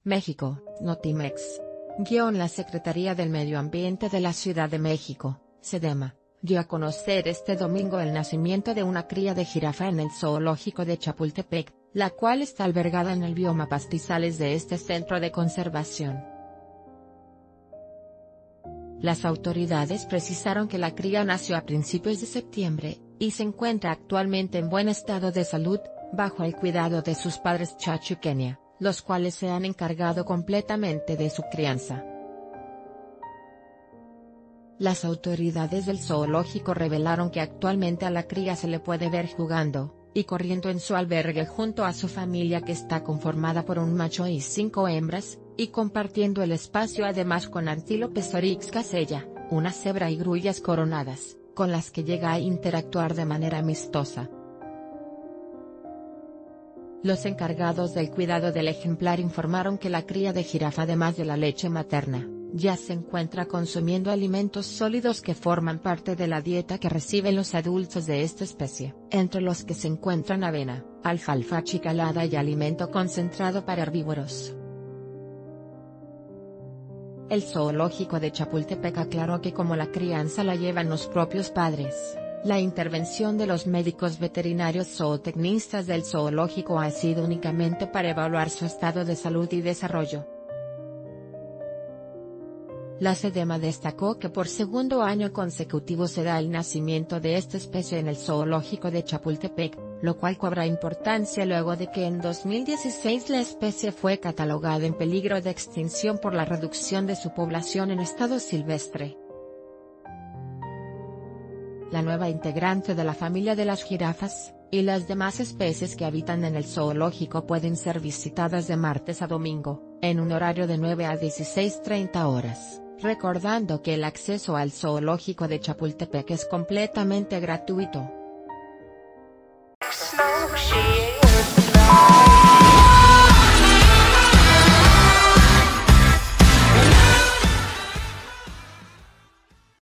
México, Notimex. La Secretaría del Medio Ambiente de la Ciudad de México, SEDEMA, dio a conocer este domingo el nacimiento de una cría de jirafa en el zoológico de Chapultepec, la cual está albergada en el bioma pastizales de este centro de conservación. Las autoridades precisaron que la cría nació a principios de septiembre, y se encuentra actualmente en buen estado de salud, bajo el cuidado de sus padres Chacho y Kenia, los cuales se han encargado completamente de su crianza. Las autoridades del zoológico revelaron que actualmente a la cría se le puede ver jugando y corriendo en su albergue junto a su familia, que está conformada por un macho y 5 hembras, y compartiendo el espacio además con antílopes Oryx casella, una cebra y grullas coronadas, con las que llega a interactuar de manera amistosa. Los encargados del cuidado del ejemplar informaron que la cría de jirafa, además de la leche materna, ya se encuentra consumiendo alimentos sólidos que forman parte de la dieta que reciben los adultos de esta especie, entre los que se encuentran avena, alfalfa achicalada y alimento concentrado para herbívoros. El zoológico de Chapultepec aclaró que como la crianza la llevan los propios padres, la intervención de los médicos veterinarios zootecnistas del zoológico ha sido únicamente para evaluar su estado de salud y desarrollo. La SEDEMA destacó que por segundo año consecutivo se da el nacimiento de esta especie en el zoológico de Chapultepec, lo cual cobra importancia luego de que en 2016 la especie fue catalogada en peligro de extinción por la reducción de su población en estado silvestre. La nueva integrante de la familia de las jirafas, y las demás especies que habitan en el zoológico pueden ser visitadas de martes a domingo, en un horario de 9 a 16:30 horas, recordando que el acceso al zoológico de Chapultepec es completamente gratuito.